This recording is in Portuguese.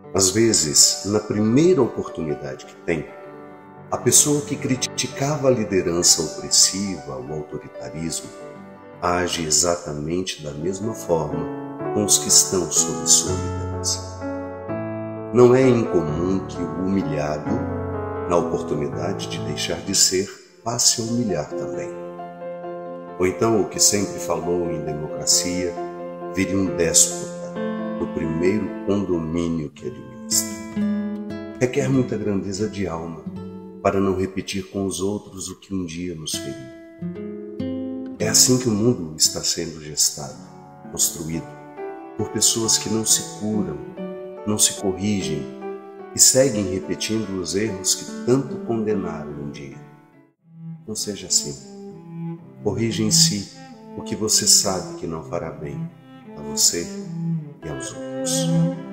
Às vezes, na primeira oportunidade que tem, a pessoa que criticava a liderança opressiva, o autoritarismo, age exatamente da mesma forma com os que estão sob sua liderança. Não é incomum que o humilhado, na oportunidade de deixar de ser, passe a humilhar também. Ou então o que sempre falou em democracia vire um déspota no primeiro condomínio que administra. Requer muita grandeza de alma para não repetir com os outros o que um dia nos feriu. É assim que o mundo está sendo gestado, construído, por pessoas que não se curam, não se corrigem e seguem repetindo os erros que tanto condenaram um dia. Não seja assim. Corrija em si o que você sabe que não fará bem a você e aos outros.